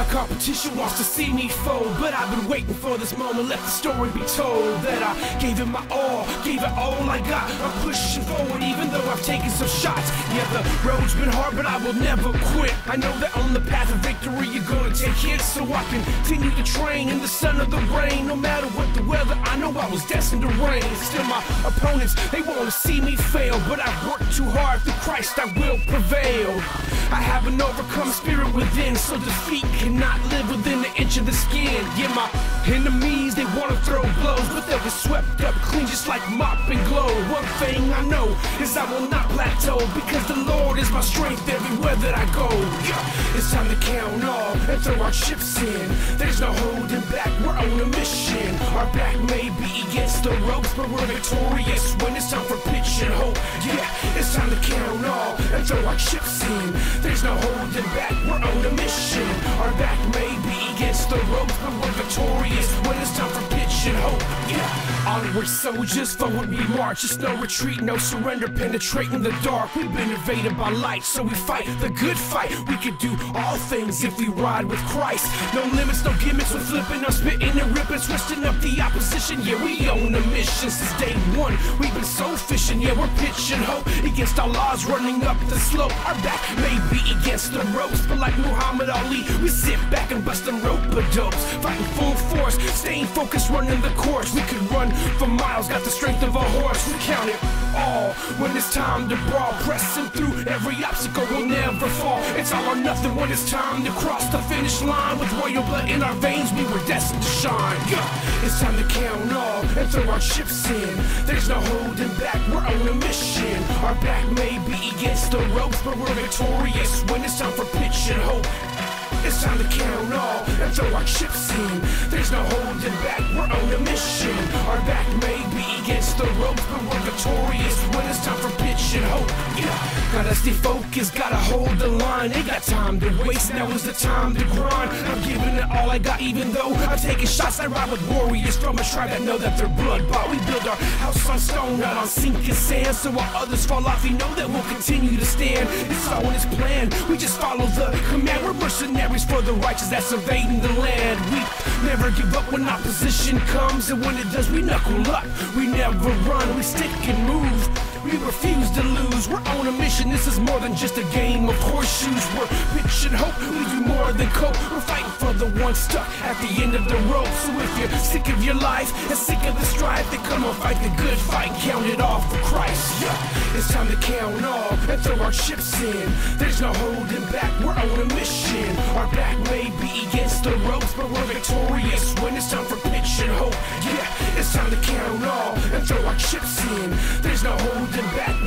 My competition wants to see me fold, but I've been waiting for this moment, let the story be told. That I gave it my all, gave it all I got. I'm pushing forward even though I've taken some shots. Yeah, the road's been hard, but I will never quit. I know that on the path of victory you're gonna take hits, so I continue to train in the sun or the rain. No matter what the weather, I know I was destined to reign. Still my opponents, they wanna see me fail, but I've worked too hard through Christ, I will prevail. I have an overcome spirit within, so defeat cannot live within the inch of the skin. Yeah, my enemies, they wanna throw blows, but they'll get swept up clean just like mop and glow. One thing I know is I will not plateau, because the Lord is my strength everywhere that I go. Yeah, it's time to count all and throw our chips in. There's no holding back, we're on a mission. Our back may be against the ropes, but we're victorious when it's time for pitch and hope. Yeah, it's time to count all and throw our chips in. There's no holding back, we're on a mission. Our back may be against the ropes, but we're victorious when it's time for pitch and hope. Yeah, onward soldiers, forward we march. It's no retreat, no surrender, penetrating the dark. We've been invaded by light, so we fight the good fight. We can do all things if we ride with Christ. No limits, no gimmicks, we're flipping, I'm spitting and ripping, twisting up the opposition. Yeah, we own a mission since day one. We've been soul fishing, yeah, we're pitching hope against our laws, running up the slope. Our back may be against the ropes, but like Muhammad Ali, we sit back and bust them rope-a-dopes, fighting full force, staying focused, running the course. We could run for miles, got the strength of a horse. We count it all when it's time to brawl, pressing through every obstacle, we'll never fall. It's all or nothing when it's time to cross the finish line. With royal blood in our veins, we were destined to shine. Yeah, it's time to count all and throw our chips in. There's no holding back, we're on a mission. Our back may be against the ropes, but we're victorious when it's time for pitch and hope. It's time to count all and throw our chips in. There's no holding back, we're on a mission. Our back may be against the ropes, but we're victorious when it's time for pitch and hope. Yeah, gotta stay focused, gotta hold the line. Ain't got time to waste, now is the time to grind. I'm giving it all I got, even though I'm taking shots. I ride with warriors from a tribe that know that they're blood bought. We build our house on stone, not on sinking sand. So while others fall off, you know that we'll continue to stand. It's all in His plan, we just follow the command. We're mercenaries for the righteous that's invading the land. We never give up when opposition comes, and when it does, we knuckle up. We never run, we stick and move. We refuse to lose, we're on a mission. This is more than just a game of horseshoes. We're pitch and hope, we do more than cope. We're fighting for the one stuck at the end of the rope. So if you're sick of your life and sick of the strife, then come on, fight the good fight, count it all for Christ. Yeah, it's time to count all and throw our chips in. There's no holding back, we're on a mission. Our back may be against the ropes, but we're victorious when it's time for pitch and hope. Yeah, it's time to count all and throw our chips in. There's no holding back,